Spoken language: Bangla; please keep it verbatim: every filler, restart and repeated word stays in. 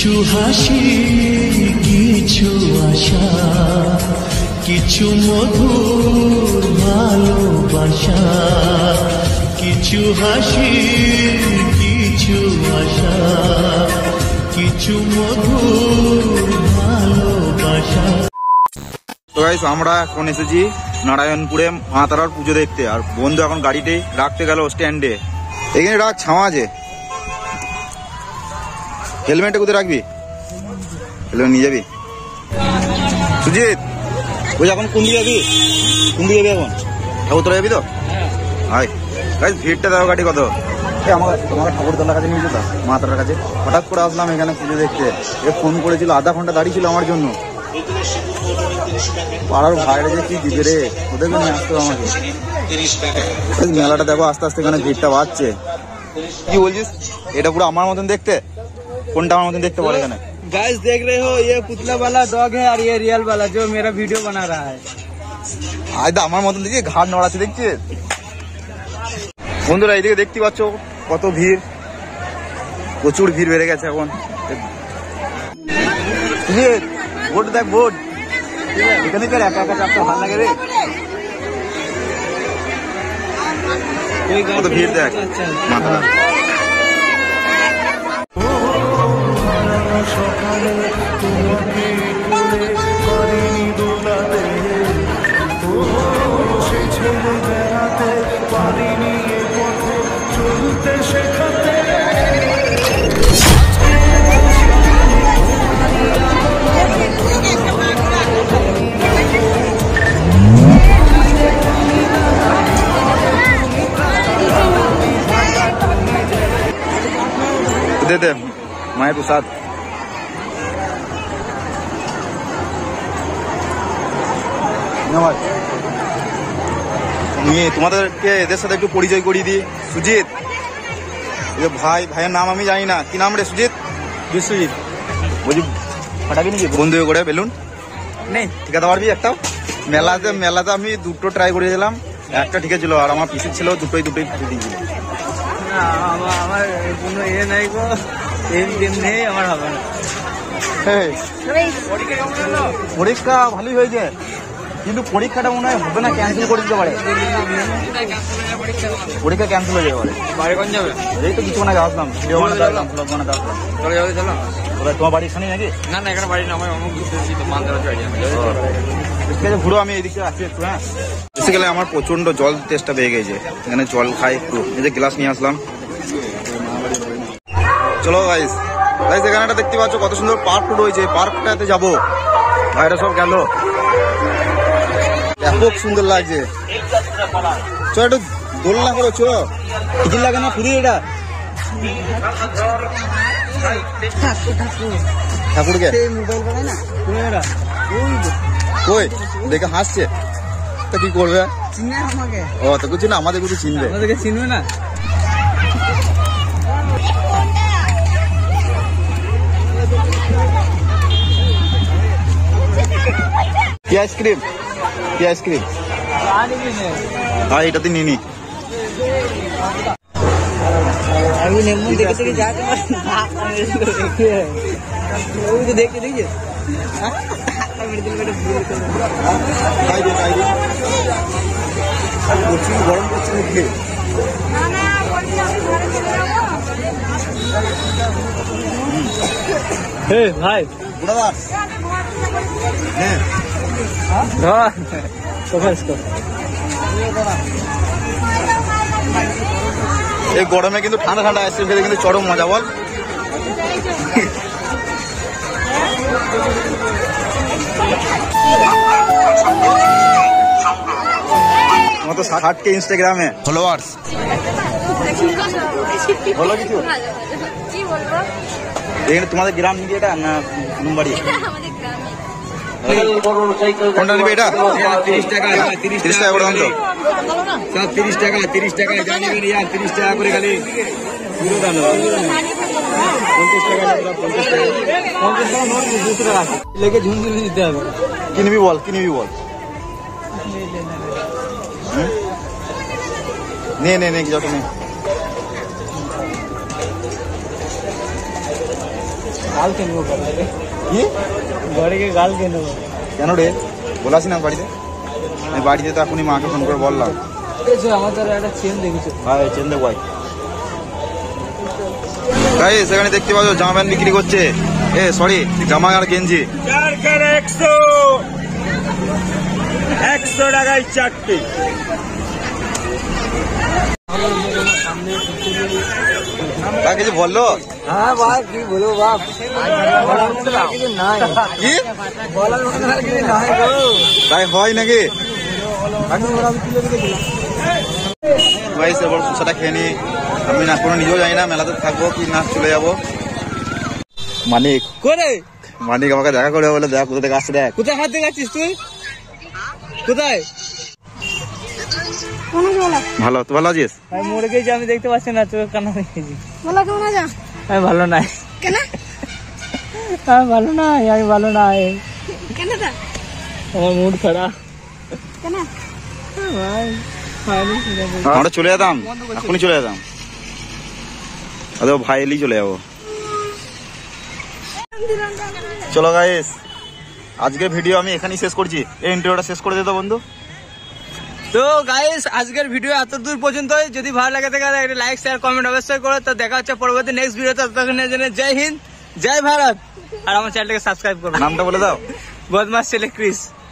কিছু হাসি কিছু আশা কিছু মধুর ভালোবাসা কিছু হাসি কিছু আশা কিছু মধুর ভালোবাসা। তো গাইস আমরা এখন এসেছি নারায়ণপুরে মা তারার পুজো দেখতে, আর বন্ধু এখন গাড়িতে রাখতে গেল স্ট্যান্ডে। এখানে রাখ, ছাওয়া আছে। হেলমেটটা কোথায় রাখবি? হেলমেট নিয়ে যাবি? সুজিত ওই এখন কোন দিকে যাবি? কোন দিকে যাবি এখন? ঠাকুরতলা যাবি তো? হাই গাইস ভিড়টা দেখো গাড়ি কত। আমার তোমাকে ঠাকুরতলার কাছে নিয়ে যেত মা তারার কাছে। হঠাৎ করে আসলাম এখানে পুজো দেখতে। এ ফোন করেছিল, আধা ঘন্টা দাঁড়িয়ে ছিল আমার জন্য। পাড়ার ভাইরে যে কি দিবে রে, ওদেরকে নিয়ে আসতে আমাকে। মেলাটা দেখো আস্তে আস্তে এখানে ভিড়টা বাড়ছে। কি বলছিস? এটা পুরো আমার মতন দেখতে? কোনটা আমার মতন দেখতে বলে এখানে? गाइस देख रहे हो ये पुतला वाला डॉग है और ये रियल वाला जो मेरा वीडियो बना रहा है। আজ তো আমার মতন দেখি ঘাট নড়াচ্ছে দেখছিস? বন্ধুরা এইদিকে দেখতে পাচ্ছ কত ভিড়, প্রচুর ভিড় বেড়ে গেছে এখন। বোট দেখ, বোট এখানে একা একা চাপতে ভালো লাগে রে। কত ভিড় দেখ মাথা। সকালে তোমাকে কোলে করিনি দোলাতে, সে ছেলে বেড়াতে পারিনি এ পথে চলতে শেখাতে। दे दे माয়ের প্রসাদ। নিয়ে তোমাদেরকে এদের সাথে একটু পরিচয় করিয়ে দিই। সুজিত ভাই, ভাইয়ের নাম আমি জানি না, কি নাম রে সুজিত? বিশ্বজিৎ। বলছি ফাটাবি নাকি বন্ধু করে বেলুন? নেই ঠিকাতে পারবি একটাও? মেলাতে মেলাতে আমি দুটো ট্রাই করেছিলাম, একটা ঠিক ছিল, আর আমার পিসির ছিল দুটোই দুটোই ফাটিয়ে দিয়েছিল। আমার কোনো এ নাই গো, নেই আমার হবে না। পরীক্ষা ভালোই হয়েছে, কিন্তু পরীক্ষাটা মনে হয় হবে না, ক্যান্সেল করে দিতে পারে। পরীক্ষা ক্যান্সেল হয়ে যেতে পারে। বাড়ি কোন যাবে? এই তো কিছু না আসলাম, ভিডিও বানাতে আসলাম, ব্লগ বানাতে আসলাম। চলে যাবে, চলো। তোমার বাড়ি এখানেই নাকি? না না এখানে বাড়ি না, আমার অনেক দূর থেকে মানদারা চলে যাবে। ঠিক আছে ঘুরো, আমি এদিকে আসছি একটু। হ্যাঁ এসে গেলে আমার প্রচন্ড জল তেষ্টা পেয়ে গেছে, এখানে জল খাই একটু, এই যে গ্লাস নিয়ে আসলাম। চলো গাইস, গাইস এখানে একটা দেখতে পাচ্ছ কত সুন্দর পার্ক রয়েছে, পার্কটাতে যাবো। ভাইরা সব গেল, ব্যাপক সুন্দর লাগছে। চ একটু দোলনা করো, চ টিকিট লাগে না, ফ্রি এটা। ঠাকুরকে কই দেখে হাসছে, তো কি করবে? ও তো কিছু না, আমাদের কিছু চিনবে, আমাদেরকে চিনবে না। কি আইসক্রিম? কি আইসক্রিম? হ্যাঁ এটাতে নিনি। আমি নেমু দেখে দেখে যাতে দেখে দেখে প্রচুর গরম করছে মুখে। হে ভাই হ্যাঁ এই গরমে কিন্তু ঠান্ডা ঠান্ডা আইসক্রিম খেতে কিন্তু চরম মজা, বল। আমার তো ষাট কে ইনস্টাগ্রামে ফলোয়ার্স। বলো কিছু। এখানে তোমাদের গ্রাম নিয়ে এটা না নুমবাড়ি? কোনটা নিবে এটা? তিরিশ টাকা তিরিশ তিরিশ টাকা করে দাম তো। সব তিরিশ টাকা তিরিশ টাকা জানি ইয়ার তিরিশ টাকা করে খালি পঞ্চাশ টাকা পঞ্চাশ টাকা পঞ্চাশ টাকা নোট দুশো টাকা লেগে ঝুনঝুনি দিতে হবে। কি নিবি বল, কি নিবি বল। নে নে নে যত নে। গাল কিনবো কি ঘরে গিয়ে গাল কিনবো। কেন রে বলাসি না বাড়িতে? আমি বাড়িতে তো এখনই মাকে ফোন করে বললাম। আমাদের একটা চেন দেখেছো? ভাই চেন দেবো ভাই। গাইস সেখানে দেখতে পাচ্ছ জামা প্যান্ট বিক্রি করছে, এ সরি জামা আর গেঞ্জি। একশো একশো টাকায় চারটে। তা কিছু বললো? হ্যাঁ বাপ কি বলবো বাপ, বলার মতো আর কিছু নাই। কি বলার মতো আর কিছু নাই গো। তাই হয় নাকি? আমি ওরা আমি তুলে রেখে দিলাম। গাইস এবার সুসাটা খেয়ে নি। আমি না কোনো নিজেও জানি না মেলাতে থাকবো কি না চলে যাবো। মানিক করে মানিক আমাকে দেখা করে বলে দেখ কোথা থেকে আসছে দেখ। কোথায় হাত দেখাচ্ছিস তুই? কোথায়? ভালো তো ভালো আছিস? আমি মরে গেছি, আমি দেখতে পাচ্ছি না, তোর কান্না দেখেছি। বলো কেমন আছো? আমি ভালো নাই। কেন আমি ভালো নাই, আমি ভালো নাই, কেন তা আমার মুড খারাপ। কেন ভাই আমরা চলে যেতাম, এখনই চলে যেতাম। আরে ভাই এলি চলে যাবো। চলো গাইস আজকের ভিডিও আমি এখানেই শেষ করছি। এই ইন্টারভিউটা শেষ করে দিত বন্ধু। তো গাইস আজকের ভিডিও এত দূর পর্যন্তই। যদি ভালো লাগে থাকে একটা লাইক শেয়ার কমেন্ট অবশ্যই করো। তো দেখা হচ্ছে পরবর্তী নেক্সট ভিডিওতে। ততক্ষণের জন্য জয় হিন্দ জয় ভারত। আর আমার চ্যানেলটাকে সাবস্ক্রাইব করো। নামটা বলে দাও। বদমাস ছেলে ক্রিস।